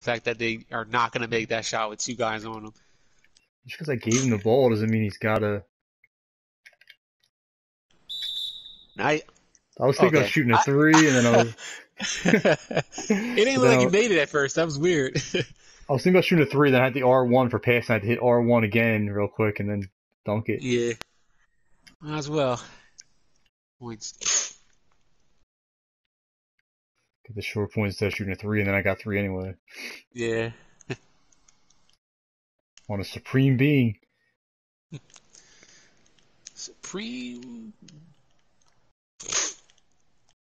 fact that they are not going to make that shot with 2 guys on them. Just because I gave him the ball doesn't mean he's gotta. I was thinking about okay. shooting a 3, and then I was. It ain't but look then like you made it at first. That was weird. I was thinking about shooting a 3, then I had the R1 for passing. I had to hit R1 again real quick and then dunk it. Yeah, might as well. Points. Get the short points instead of shooting a 3, and then I got 3 anyway. Yeah. On a supreme being. Supreme